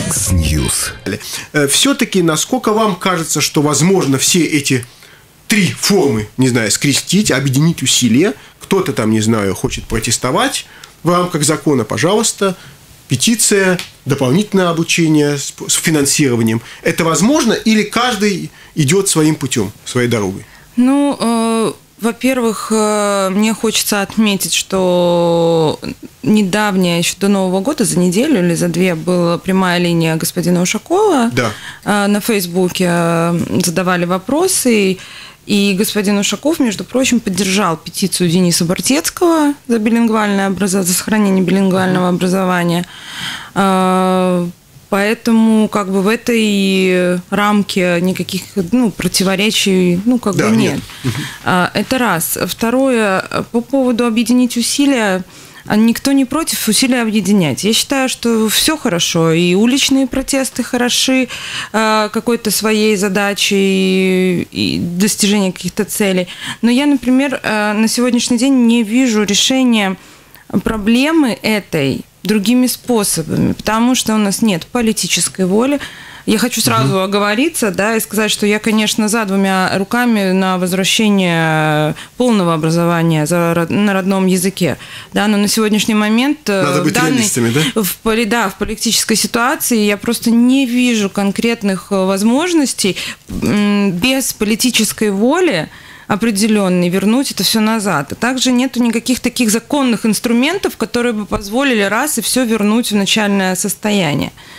X-News. Все-таки, насколько вам кажется, что возможно все эти три формы, не знаю, скрестить, объединить усилия? Кто-то там, не знаю, хочет протестовать в рамках закона, пожалуйста, петиция, дополнительное обучение с финансированием. Это возможно или каждый идет своим путем, своей дорогой? Во-первых, мне хочется отметить, что недавно, еще до Нового года, за неделю или за две, была прямая линия господина Ушакова. Да. На Фейсбуке задавали вопросы, и господин Ушаков, между прочим, поддержал петицию Дениса Бартецкого за сохранение билингвального образования. Поэтому в этой рамке никаких противоречий нет. Это раз. Второе, по поводу объединить усилия. Никто не против усилия объединять. Я считаю, что все хорошо, и уличные протесты хороши какой-то своей задачей и достижения каких-то целей. Но я, например, на сегодняшний день не вижу решения проблемы этой другими способами, потому что у нас нет политической воли. Я хочу сразу оговориться, и сказать, что я, конечно, за двумя руками на возвращение полного образования на родном языке. Но на сегодняшний момент в политической ситуации я просто не вижу конкретных возможностей без политической воли определенный вернуть это все назад. А также нету никаких таких законных инструментов, которые бы позволили раз и все вернуть в начальное состояние.